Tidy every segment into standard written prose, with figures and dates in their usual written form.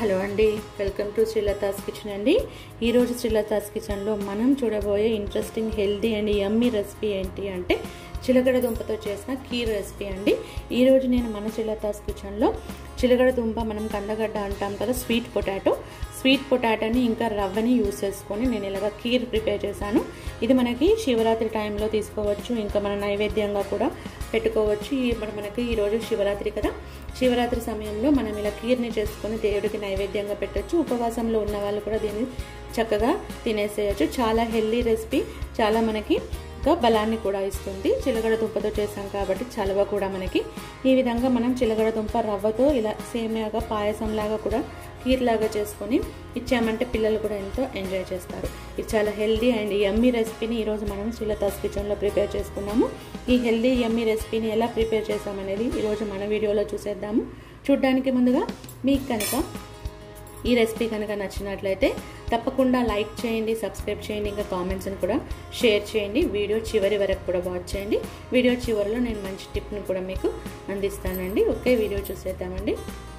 Hello అండి, welcome to Srilatha's kitchen అండి. ఈరోజు శ్రీలతాస్ కిచెన్లో మనం చూడబోయే interesting healthy and yummy recipe ఏంటి అంటే చిలకడ దుంపతో చేసిన కీర్ రెసిపీ అండి. ఈరోజు నేను మన శ్రీలతాస్ కిచెన్లో చిలకడ దుంప, మనం కందగడ్డ అంటాం కదా, స్వీట్ పొటాటోని ఇంకా రవ్వని యూజ్ చేసుకొని నేను ఇలాగ కీర్ ప్రిపేర్ చేశాను. ఇది మనకి శివరాత్రి టైంలో తీసుకోవచ్చు, ఇంకా మన నైవేద్యంగా కూడా పెట్టుకోవచ్చు. మనకి ఈరోజు శివరాత్రి కదా, శివరాత్రి సమయంలో మనం ఇలా కీర్ని చేసుకొని దేవుడికి నైవేద్యంగా పెట్టచ్చు. ఉపవాసంలో ఉన్న వాళ్ళు కూడా దీన్ని చక్కగా తినేసేయచ్చు. చాలా హెల్దీ రెసిపీ, చాలా మనకి బలాన్ని కూడా ఇస్తుంది. చిలకడ దుంపతో చేసాం కాబట్టి చలవ కూడా మనకి. ఈ విధంగా మనం చిలకడ దుంప రవ్వతో ఇలా సేమియాగా పాయసంలాగా కూడా కీర్ లాగా చేసుకొని ఇచ్చామంటే పిల్లలు కూడా ఎంతో ఎంజాయ్ చేస్తారు. ఇది చాలా హెల్దీ అండ్ యమ్మీ రెసిపీని ఈరోజు మనం శ్రీలతాస్ కిచెన్లో ప్రిపేర్ చేసుకున్నాము. ఈ హెల్దీ యమ్మీ రెసిపీని ఎలా ప్రిపేర్ చేసామనేది ఈరోజు మన వీడియోలో చూసేద్దాము. చూడడానికి ముందుగా మీకు కనుక ఈ రెసిపీ కనుక నచ్చినట్లయితే తప్పకుండా లైక్ చేయండి, సబ్స్క్రైబ్ చేయండి, ఇంకా కామెంట్స్ని కూడా షేర్ చేయండి. వీడియో చివరి వరకు కూడా వాచ్ చేయండి. వీడియో చివరిలో నేను మంచి టిప్ని కూడా మీకు అందిస్తానండి. ఓకే, వీడియో చూసేద్దామండి.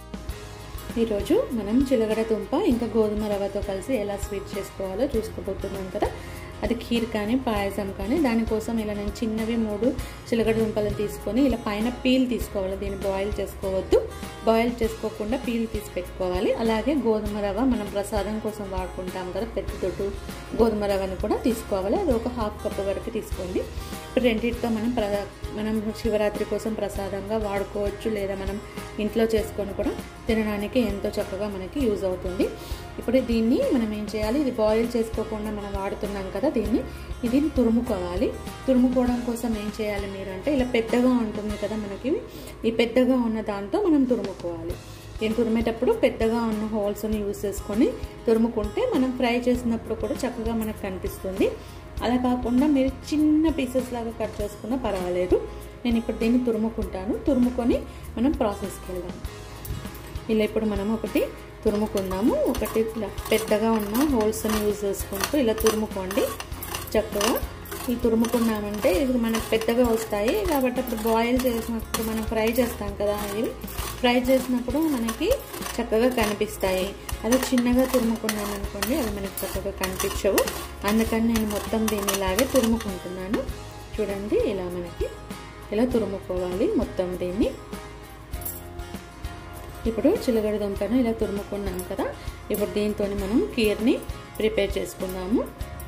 ఈరోజు మనం చిలకడ దుంప ఇంకా గోధుమ రవ్వతో కలిసి ఎలా స్వీట్ చేసుకోవాలో చూసుకోబోతున్నాం కదా. అది ఖీర్ కానీ పాయసం కానీ, దానికోసం ఇలా నేను చిన్నవి 3 చిలకడ దుంపలను తీసుకొని ఇలా పైన పీల్ తీసుకోవాలి. దీన్ని బాయిల్ చేసుకోవద్దు, బాయిల్ చేసుకోకుండా పీల్ తీసి పెట్టుకోవాలి. అలాగే గోధుమ రవ్వ మనం ప్రసాదం కోసం వాడుకుంటాం కదా, పెద్ద దొడ్డు గోధుమ రవ్వను కూడా తీసుకోవాలి. అది ఒక 1/2 కప్ వరకు తీసుకోండి. ఇప్పుడు రెండింటితో మనం శివరాత్రి కోసం ప్రసాదంగా వాడుకోవచ్చు, లేదా మనం ఇంట్లో చేసుకొని కూడా తినడానికి ఎంతో చక్కగా మనకి యూజ్ అవుతుంది. ఇప్పుడు దీన్ని మనం ఏం చేయాలి, ఇది బాయిల్ చేసుకోకుండా మనం వాడుతున్నాం కదా, దీన్ని తురుముకోవాలి. తురుముకోవడం కోసం ఏం చేయాలి మీరు అంటే, ఇలా పెద్దగా ఉంటుంది కదా మనకి, ఈ పెద్దగా ఉన్న దాంతో మనం తురుముకోవాలి. దీన్ని తురిమేటప్పుడు పెద్దగా ఉన్న హోల్స్ని యూజ్ చేసుకొని తురుముకుంటే మనం ఫ్రై చేసినప్పుడు కూడా చక్కగా మనకు కనిపిస్తుంది. అలా కాకుండా మీరు చిన్న పీసెస్ లాగా కట్ చేసుకున్నా పర్వాలేదు. నేను ఇప్పుడు దీన్ని తురుముకుంటాను. తురుముకొని మనం ప్రాసెస్కి వెళ్దాం. ఇలా ఇప్పుడు మనం ఒకటి తురుముకుందాము. ఒకటి ఇలా పెద్దగా ఉన్న హోల్స్ని యూజ్ చేసుకుంటూ ఇలా తురుముకోండి చక్కగా. ఈ తురుముకున్నామంటే ఇది మనకు పెద్దగా వస్తాయి కాబట్టి అప్పుడు బాయిల్ చేసినప్పుడు మనం ఫ్రై చేస్తాం కదా, ఇవి ఫ్రై చేసినప్పుడు మనకి చక్కగా కనిపిస్తాయి. అదే చిన్నగా తురుముకున్నామనుకోండి, అవి మనకి చక్కగా కనిపించవు. అందుకని నేను మొత్తం దీన్ని ఇలాగే తురుముకుంటున్నాను. చూడండి, ఇలా మనకి ఇలా తురుముకోవాలి మొత్తం దీన్ని. ఇప్పుడు చిలకడ దుంపను ఇలా తురుముకున్నాం కదా, ఇప్పుడు దీంతో మనం కీర్ని ప్రిపేర్ చేసుకుందాము.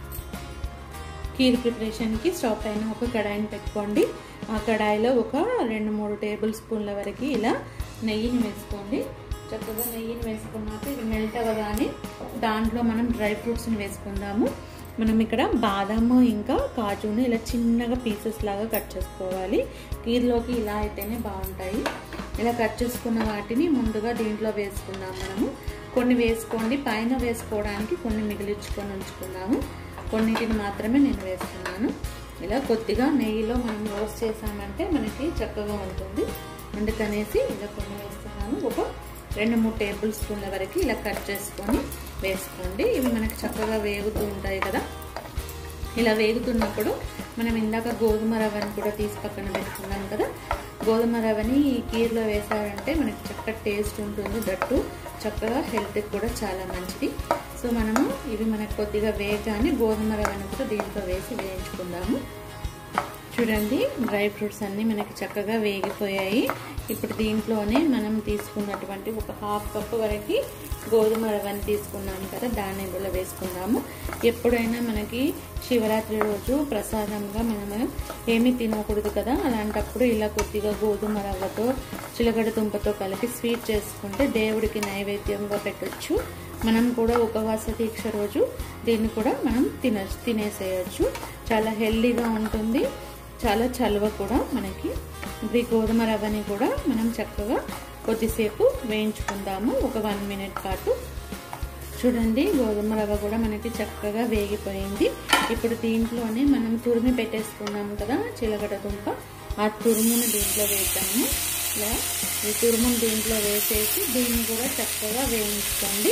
కీర్ ప్రిపరేషన్కి స్టవ్ పైన ఒక కడాయిని పెట్టుకోండి. ఆ కడాయిలో ఒక 2-3 టేబుల్ స్పూన్ల వరకు ఇలా నెయ్యిని వేసుకోండి. చక్కగా నెయ్యిని వేసుకున్నాక ఇది మెల్ట్ అవ్వగానే దాంట్లో మనం డ్రై ఫ్రూట్స్ని వేసుకుందాము. మనం ఇక్కడ బాదాము ఇంకా కాజుని ఇలా చిన్నగా పీసెస్ లాగా కట్ చేసుకోవాలి. కీర్లోకి ఇలా అయితేనే బాగుంటాయి. ఇలా కట్ చేసుకున్న వాటిని ముందుగా దీంట్లో వేసుకుందాం. మనము కొన్ని వేసుకోండి, పైన వేసుకోవడానికి కొన్ని మిగిలించుకొని ఉంచుకుందాము. కొన్నిటిని మాత్రమే నేను వేస్తున్నాను. ఇలా కొద్దిగా నెయ్యిలో మనం రోస్ట్ చేసామంటే మనకి చక్కగా ఉంటుంది. అందుకనేసి ఇలా కొన్ని వేస్తున్నాను. ఒక 2-3 టేబుల్ స్పూన్ల వరకు ఇలా కట్ చేసుకొని వేసుకోండి. ఇవి మనకి చక్కగా వేగుతూ ఉంటాయి కదా. ఇలా వేగుతున్నప్పుడు మనం ఇందాక గోధుమ రవ్వని కూడా తీసి పక్కన పెట్టుకున్నాం కదా, గోధుమ రవ్వని ఈ కీర్లో వేసారంటే మనకి చక్కగా టేస్ట్ ఉంటుంది. దట్టు చక్కగా హెల్త్కి కూడా చాలా మంచిది. సో మనము ఇవి మనకు కొద్దిగా వేగానే గోధుమ రవ్వని కూడా దీంట్లో వేసి వేయించుకుందాము. చూడండి, డ్రై ఫ్రూట్స్ అన్నీ మనకి చక్కగా వేగిపోయాయి. ఇప్పుడు దీంట్లోనే మనం తీసుకున్నటువంటి ఒక 1/2 కప్ వరకు గోధుమ రవ్వని తీసుకున్నాం కదా, దాన్ని ఇందులో వేసుకుందాము. ఎప్పుడైనా మనకి శివరాత్రి రోజు ప్రసాదంగా మనం ఏమీ తినకూడదు కదా, అలాంటప్పుడు ఇలా కొద్దిగా గోధుమ రవ్వతో చిలకడ దుంపతో కలిపి స్వీట్ చేసుకుంటే దేవుడికి నైవేద్యంగా పెట్టచ్చు. మనం కూడా ఉపవాస దీక్ష రోజు దీన్ని కూడా మనం తినేసేయచ్చు. చాలా హెల్దీగా ఉంటుంది, చాలా చలువ కూడా మనకి. ఇప్పుడు ఈ గోధుమ రవ్వని కూడా మనం చక్కగా కొద్దిసేపు వేయించుకుందాము, ఒక 1 మినిట్ పాటు. చూడండి, గోధుమ రవ్వ కూడా మనకి చక్కగా వేగిపోయింది. ఇప్పుడు దీంట్లోనే మనం తురిమి పెట్టేసుకున్నాము కదా చిలకడ దుంప, ఆ తురుముని దీంట్లో వేద్దాము. ఇలా ఈ తురుముని దీంట్లో వేసేసి దీన్ని కూడా చక్కగా వేయించుకోండి.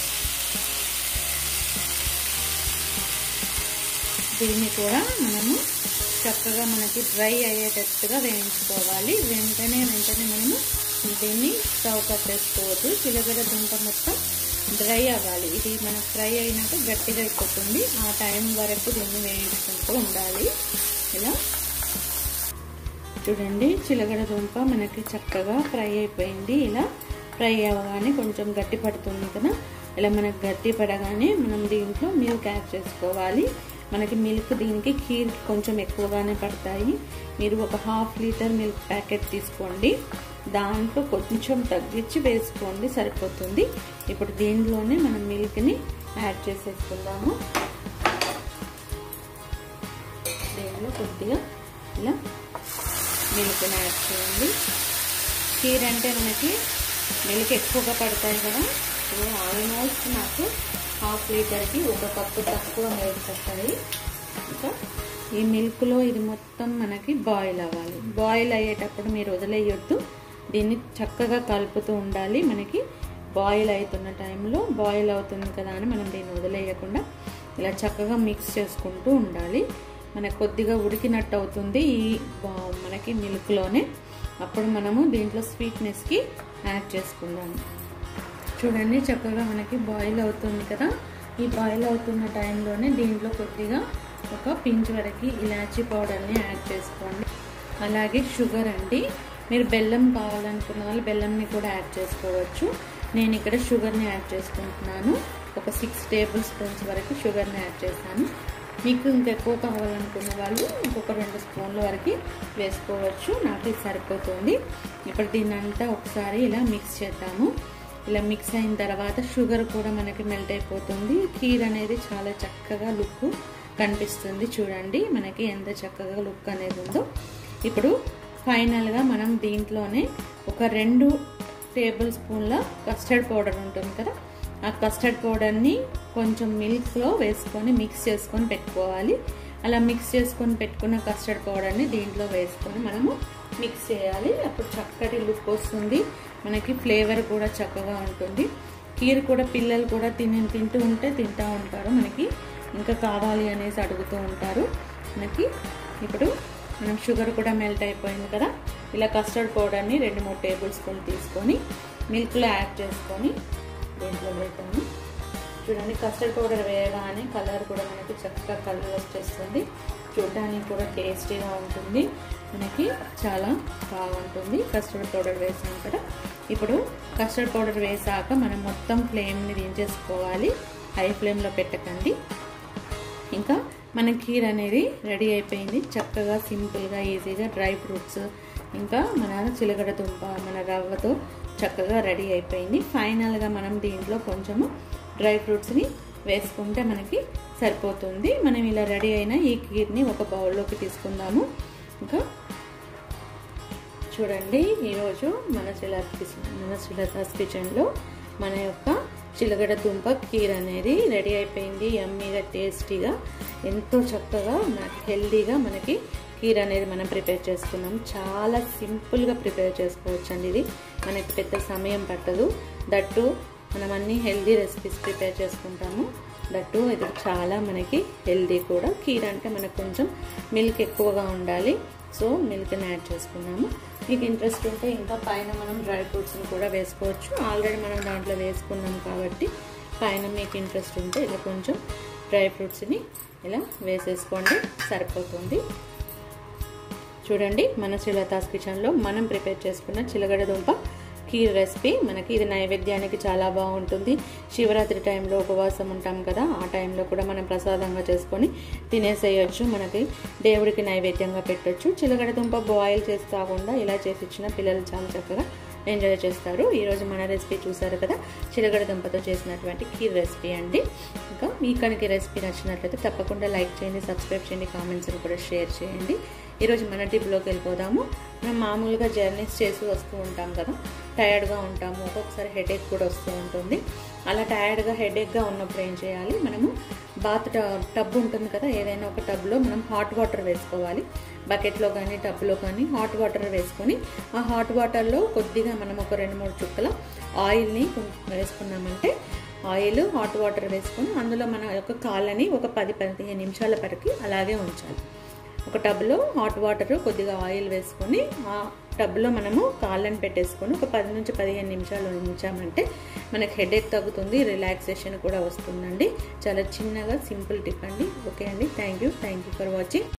దీన్ని కూడా మనము చక్కగా మనకి డ్రై అయ్యేటట్టుగా వేయించుకోవాలి. వెంటనే మనము దీన్ని స్టవ్ కట్టేసుకోవద్దు. చిలకడ దుంప మొత్తం డ్రై అవ్వాలి. ఇది మనకు ఫ్రై అయినాక గట్టిగా అయిపోతుంది. ఆ టైం వరకు దీన్ని వేయించుకుంటూ ఉండాలి. ఇలా చూడండి, చిలకడ దుంప మనకి చక్కగా ఫ్రై అయిపోయింది. ఇలా ఫ్రై అవ్వగానే కొంచెం గట్టి పడుతుంది కదా, ఇలా మనకు గట్టి పడగానే మనం దీంట్లో మిల్క్ యాడ్ చేసుకోవాలి. మనకి మిల్క్ దీనికి ఖీర్కి కొంచెం ఎక్కువగానే పడతాయి. మీరు ఒక 1/2 లీటర్ మిల్క్ ప్యాకెట్ తీసుకోండి, దాంట్లో కొంచెం తగ్గించి వేసుకోండి, సరిపోతుంది. ఇప్పుడు దీంట్లోనే మనం మిల్క్ని యాడ్ చేసేసుకుందాము. దీంట్లో కొద్దిగా ఇలా మిల్క్ని యాడ్ చేయండి. ఖీర్ అంటే మనకి మిల్క్ ఎక్కువగా పడతాయి కదా, ఇప్పుడు ఆల్మోస్ట్ నాకు 1/2 లీటర్కి 1 కప్పు తక్కువ మిల్క్ పడతాయి. ఇంకా ఈ మిల్క్లో ఇది మొత్తం మనకి బాయిల్ అవ్వాలి. బాయిల్ అయ్యేటప్పుడు మీరు వదిలేయొద్దు, దీన్ని చక్కగా కలుపుతూ ఉండాలి. మనకి బాయిల్ అవుతున్న టైంలో బాయిల్ అవుతుంది కదా అని మనం దీన్ని వదిలేయకుండా ఇలా చక్కగా మిక్స్ చేసుకుంటూ ఉండాలి. మనకు కొద్దిగా ఉడికినట్టు అవుతుంది ఈ మనకి మిల్క్లోనే. అప్పుడు మనము దీంట్లో స్వీట్నెస్కి యాడ్ చేసుకుందాము. చూడండి, చక్కగా మనకి బాయిల్ అవుతుంది కదా, ఈ బాయిల్ అవుతున్న టైంలోనే దీంట్లో కొద్దిగా ఒక పించ్ వరకు ఇలాచీ పౌడర్ని యాడ్ చేసుకోండి. అలాగే షుగర్ అండి, మీరు బెల్లం కావాలనుకున్న వాళ్ళు బెల్లంని కూడా యాడ్ చేసుకోవచ్చు. నేను ఇక్కడ షుగర్ని యాడ్ చేసుకుంటున్నాను. ఒక 6 టేబుల్ స్పూన్స్ వరకు షుగర్ని యాడ్ చేశాను. మీకు ఇంకెక్కువ కావాలనుకున్న వాళ్ళు ఇంకొక 2 స్పూన్ల వరకు వేసుకోవచ్చు. నాకు ఇది సరిపోతుంది. ఇప్పుడు దీన్ని అంతా ఒకసారి ఇలా మిక్స్ చేద్దాము. ఇలా మిక్స్ అయిన తర్వాత షుగర్ కూడా మనకి మెల్ట్ అయిపోతుంది. ఖీర్ అనేది చాలా చక్కగా లుక్ కనిపిస్తుంది. చూడండి మనకి ఎంత చక్కగా లుక్ అనేది ఉందో. ఇప్పుడు ఫైనల్గా మనం దీంట్లోనే ఒక 2 టేబుల్ స్పూన్ల కస్టర్డ్ పౌడర్ ఉంటుంది కదా, ఆ కస్టర్డ్ పౌడర్ని కొంచెం మిల్క్లో వేసుకొని మిక్స్ చేసుకొని పెట్టుకోవాలి. అలా మిక్స్ చేసుకొని పెట్టుకున్న కస్టర్డ్ పౌడర్ని దీంట్లో వేసుకొని మనము మిక్స్ చేయాలి. అప్పుడు చక్కటి లుక్ వస్తుంది, మనకి ఫ్లేవర్ కూడా చక్కగా ఉంటుంది. ఖీర్ కూడా పిల్లలు కూడా తింటూ ఉంటారు. మనకి ఇంకా కావాలి అనేసి అడుగుతూ ఉంటారు మనకి. ఇప్పుడు మనం షుగర్ కూడా మెల్ట్ అయిపోయింది కదా, ఇలా కస్టర్డ్ పౌడర్ని 2-3 టేబుల్ స్పూన్ తీసుకొని మిల్క్లో యాడ్ చేసుకొని దీంట్లో వేద్దాము. చూడండి, కస్టర్డ్ పౌడర్ వేయగానే కలర్ కూడా మనకి చక్కగా కలర్ వచ్చేస్తుంది. చూడడానికి కూడా టేస్టీగా ఉంటుంది, మనకి చాలా బాగుంటుంది కస్టర్డ్ పౌడర్ వేసాం కదా. ఇప్పుడు కస్టర్డ్ పౌడర్ వేసాక మనం మొత్తం ఫ్లేమ్ని దించేసుకోవాలి, హై ఫ్లేమ్లో పెట్టకండి. ఇంకా మన ఖీర్ అనేది రెడీ అయిపోయింది. చక్కగా సింపుల్గా ఈజీగా డ్రై ఫ్రూట్స్ ఇంకా మన చిలకడ దుంప మన రవ్వతో చక్కగా రెడీ అయిపోయింది. ఫైనల్గా మనం దీంట్లో కొంచెము డ్రై ఫ్రూట్స్ని వేసుకుంటే మనకి సరిపోతుంది. మనం ఇలా రెడీ అయిన ఈ ఖీర్ని ఒక బౌల్లోకి తీసుకుందాము. ఇంకా చూడండి, ఈరోజు మన శ్రీలతాస్ కిచెన్లో మన యొక్క చిలకడ దుంప ఖీర్ అనేది రెడీ అయిపోయింది. యమ్మీగా టేస్టీగా ఎంతో చక్కగా మనకి హెల్దీగా మనకి ఖీర్ అనేది మనం ప్రిపేర్ చేసుకున్నాం. చాలా సింపుల్గా ప్రిపేర్ చేసుకోవచ్చు అండి. ఇది మనకి పెద్ద సమయం పట్టదు. దట్టు మనం అన్ని హెల్దీ రెసిపీస్ ప్రిపేర్ చేసుకుంటాము. దట్టు ఇది చాలా మనకి హెల్దీ కూడా. ఖీర్ అంటే మనకు కొంచెం మిల్క్ ఎక్కువగా ఉండాలి, సో మిల్క్ని యాడ్ చేసుకున్నాము. మీకు ఇంట్రెస్ట్ ఉంటే ఇంకా పైన మనం డ్రై ఫ్రూట్స్ని కూడా వేసుకోవచ్చు. ఆల్రెడీ మనం దాంట్లో వేసుకున్నాం కాబట్టి పైన మీకు ఇంట్రెస్ట్ ఉంటే ఇలా కొంచెం డ్రై ఫ్రూట్స్ని ఇలా వేసేసుకోండి, సరిపోతుంది. చూడండి, మన శ్రీలతాస్ కిచెన్లో మనం ప్రిపేర్ చేసుకున్న చిలకడ దుంప ఖీర్ రెసిపీ. మనకి ఇది నైవేద్యానికి చాలా బాగుంటుంది. శివరాత్రి టైంలో ఉపవాసం ఉంటాం కదా, ఆ టైంలో కూడా మనం ప్రసాదంగా చేసుకొని తినేసేయచ్చు. మనకి దేవుడికి నైవేద్యంగా పెట్టచ్చు. చిలకడ దుంప బాయిల్ చేసి కాకుండా ఇలా చేసి ఇచ్చిన పిల్లలు చాలా చక్కగా ఎంజాయ్ చేస్తారు. ఈరోజు మన రెసిపీ చూసారు కదా, చిలకడ దుంపతో చేసినటువంటి ఖీర్ రెసిపీ అండి. ఇంకా మీకు కనుక రెసిపీ నచ్చినట్లయితే తప్పకుండా లైక్ చేయండి, సబ్స్క్రైబ్ చేయండి, కామెంట్స్ని కూడా షేర్ చేయండి. ఈరోజు మన టిప్లోకి వెళ్ళిపోదాము. మనం మామూలుగా జర్నీస్ చేసి వస్తూ ఉంటాం కదా, టైర్డ్గా ఉంటాము, ఒక్కొక్కసారి హెడేక్ కూడా వస్తూ ఉంటుంది. అలా టైర్డ్గా హెడేక్గా ఉన్నప్పుడు ఏం చేయాలి, మనము బాత్ టబ్ ఉంటుంది కదా, ఏదైనా ఒక టబ్లో మనం హాట్ వాటర్ వేసుకోవాలి. బకెట్లో కానీ టబ్లో కానీ హాట్ వాటర్ వేసుకొని ఆ హాట్ వాటర్లో కొద్దిగా మనం ఒక 2-3 చుక్కల ఆయిల్ని వేసుకున్నామంటే, ఆయిల్ హాట్ వాటర్ వేసుకొని అందులో మన యొక్క కాళ్ళని ఒక 10-15 నిమిషాల వరకు అలాగే ఉంచాలి. ఒక టబ్లో హాట్ వాటర్ కొద్దిగా ఆయిల్ వేసుకొని ఆ టబ్లో మనము కాళ్ళని పెట్టేసుకొని ఒక 10 నుంచి 15 నిమిషాలు ఉంచామంటే మనకి హెడేక్ తగ్గుతుంది, రిలాక్సేషన్ కూడా వస్తుందండి. చాలా చిన్నగా సింపుల్ టిప్ అండి. ఓకే అండి, థ్యాంక్ యూ ఫర్ వాచింగ్.